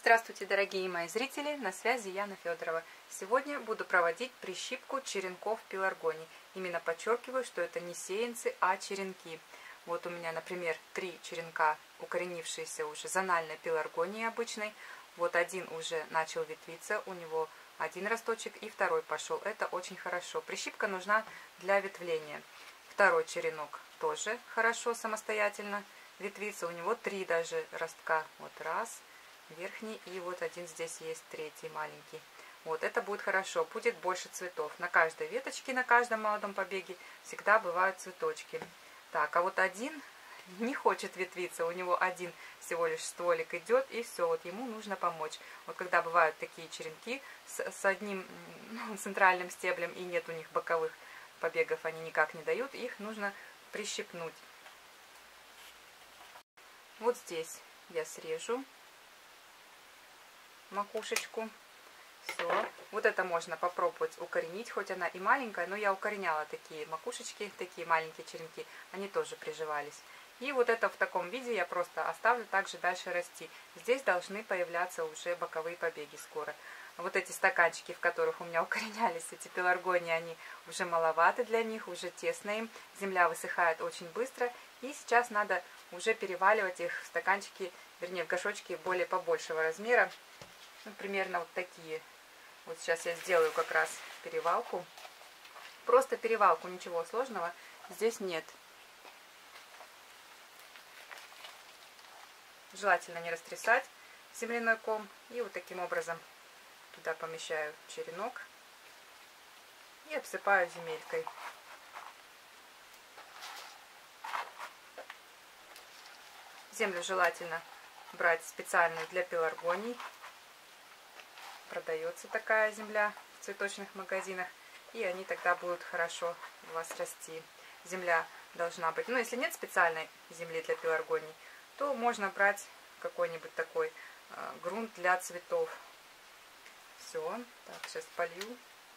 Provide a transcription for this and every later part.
Здравствуйте, дорогие мои зрители, на связи Яна Федорова. Сегодня буду проводить прищипку черенков пеларгонии. Именно подчеркиваю, что это не сеянцы, а черенки. Вот у меня, например, 3 черенка, укоренившиеся уже зональной пеларгонии обычной. Вот один уже начал ветвиться, у него один росточек и второй пошел. Это очень хорошо. Прищипка нужна для ветвления. Второй черенок тоже хорошо самостоятельно ветвится. У него 3 даже ростка. Вот раз, верхний, и вот один здесь есть, третий маленький. Вот это будет хорошо, будет больше цветов. На каждой веточке, на каждом молодом побеге всегда бывают цветочки. Так, а вот один не хочет ветвиться, у него один всего лишь стволик идет, и все, вот ему нужно помочь. Вот когда бывают такие черенки с одним центральным стеблем и нет у них боковых побегов, они никак не дают, их нужно прищипнуть. Вот здесь я срежу макушечку. Все. Вот это можно попробовать укоренить, хоть она и маленькая, но я укореняла такие макушечки, такие маленькие черенки, они тоже приживались. И вот это в таком виде я просто оставлю также дальше расти. Здесь должны появляться уже боковые побеги скоро. Вот эти стаканчики, в которых у меня укоренялись эти пеларгонии, они уже маловаты для них, уже тесно им. Земля высыхает очень быстро, и сейчас надо уже переваливать их в стаканчики, вернее в горшочки более побольшего размера. Ну, примерно вот такие. Вот сейчас я сделаю как раз перевалку. Просто перевалку, ничего сложного здесь нет. Желательно не растрясать земляной ком. И вот таким образом туда помещаю черенок и обсыпаю земелькой. Землю желательно брать специальную для пеларгоний. Продается такая земля в цветочных магазинах, и они тогда будут хорошо у вас расти. Земля должна быть, ну если нет специальной земли для пеларгоний, то можно брать какой-нибудь такой грунт для цветов. Все, так, сейчас полью.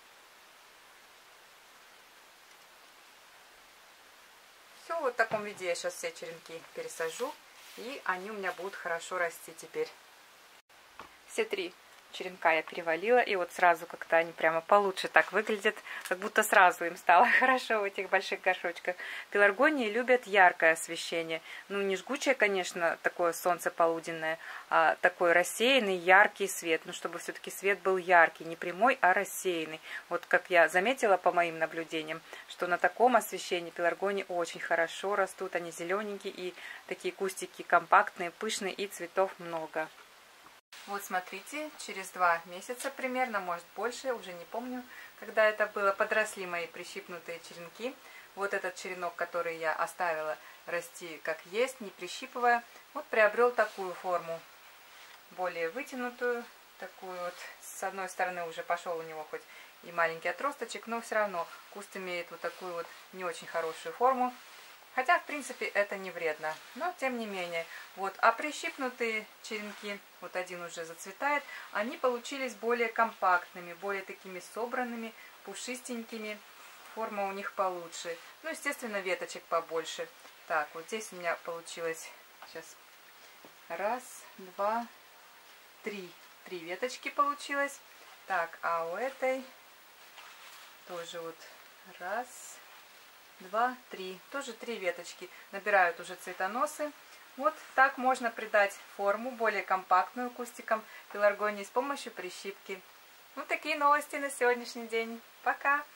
Все, вот в таком виде я сейчас все черенки пересажу, и они у меня будут хорошо расти теперь. Все 3 черенка я перевалила, и вот сразу как-то они прямо получше так выглядят, как будто сразу им стало хорошо в этих больших горшочках. Пеларгонии любят яркое освещение, ну не жгучее, конечно, такое солнце полуденное, а такой рассеянный яркий свет, ну чтобы все-таки свет был яркий, не прямой, а рассеянный. Вот как я заметила по моим наблюдениям, что на таком освещении пеларгонии очень хорошо растут, они зелененькие и такие кустики компактные, пышные, и цветов много. Вот смотрите, через 2 месяца примерно, может больше, уже не помню, когда это было, подросли мои прищипнутые черенки. Вот этот черенок, который я оставила расти как есть, не прищипывая, вот приобрел такую форму, более вытянутую, такую вот. С одной стороны уже пошел у него хоть и маленький отросточек, но все равно куст имеет вот такую вот не очень хорошую форму. Хотя, в принципе, это не вредно, но тем не менее. Вот, а прищипнутые черенки, вот один уже зацветает, они получились более компактными, более такими собранными, пушистенькими. Форма у них получше. Ну, естественно, веточек побольше. Так, вот здесь у меня получилось, сейчас, 1, 2, 3. 3 веточки получилось. Так, а у этой тоже вот 1, 2, 3. Тоже 3 веточки. Набирают уже цветоносы. Вот так можно придать форму более компактную кустикам пеларгонии с помощью прищипки. Вот такие новости на сегодняшний день. Пока!